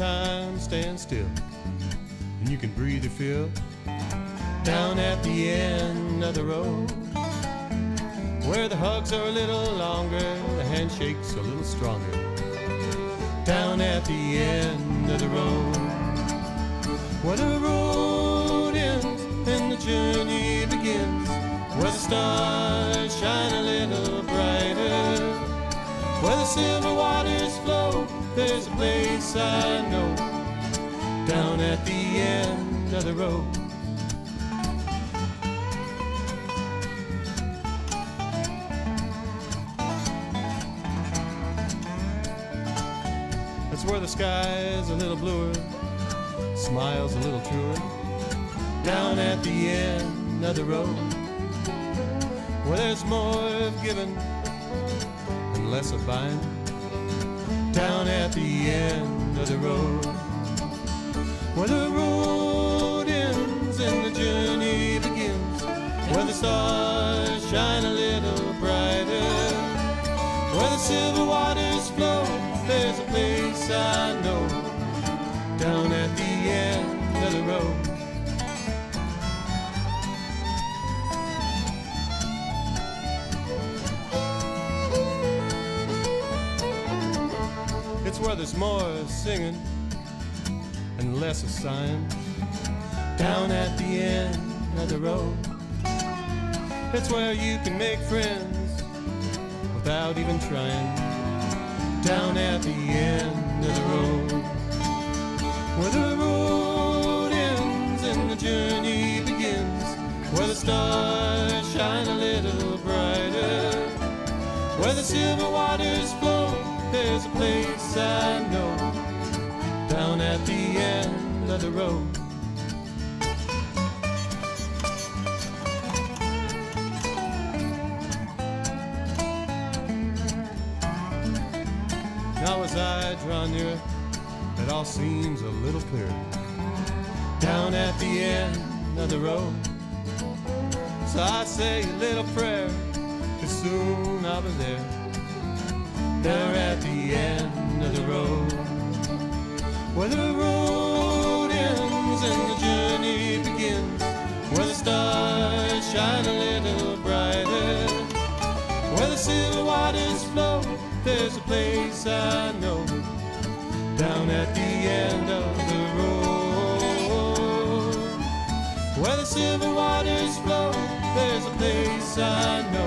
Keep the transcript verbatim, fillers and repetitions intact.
time stand still, and you can breathe your fill down at the end of the road, where the hugs are a little longer, the handshake's a little stronger, down at the end of the road, where the road ends and the journey begins, where the stars shine a little brighter, where the silver waters flow. There's a place I know, down at the end of the road. That's where the sky's a little bluer, smiles a little truer, down at the end of the road, where there's more of giving and less of buying, down at the end of the road, where the road ends and the journey begins, where the stars shine a little brighter, where the silver waters flow. There's a place I know, down at the end of the road. It's where there's more singing and less of sighing, down at the end of the road. It's where you can make friends without even trying, down at the end of the road, where the road ends and the journey begins, where the stars shine a little brighter, where the silver waters flow. There's a place I know, down at the end of the road. Now as I draw near, it all seems a little clearer, down at the end of the road. So I say a little prayer, 'cause soon I'll be there, there at the end of the road, where the road ends and the journey begins, where the stars shine a little brighter, where the silver waters flow. There's a place I know, down at the end of the road, where the silver waters flow. There's a place I know,